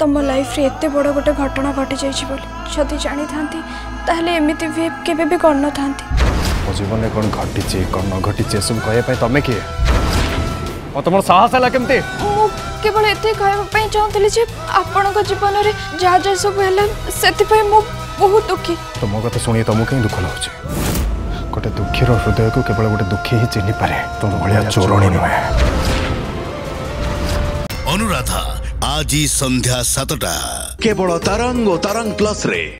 तुम लाइफ रे एते बड़ गोटे घटना घटी जाइछि बोली जदि जानी थांती ताहले एमिति वेब केबे भी करन थांती। मो जीवन में कौन घटी कौन न घटी सब कहे तुम किए और तुम साहस है केमती मु केवल एते कहबा पई चाहतली जे आपन को जीवन रे जा जा सब हला सेति पई मु बहुत दुखी। तुम कथा शुणी तुमको कहीं दुख लगुच गोटे दुखीर हृदय को केवल गोटे दुखी ही चिन्ह पारे तुम भाया चोरणी नुहे। अनुराधा आज संध्या 7टा केवल तरंग और तरंग प्लस रे।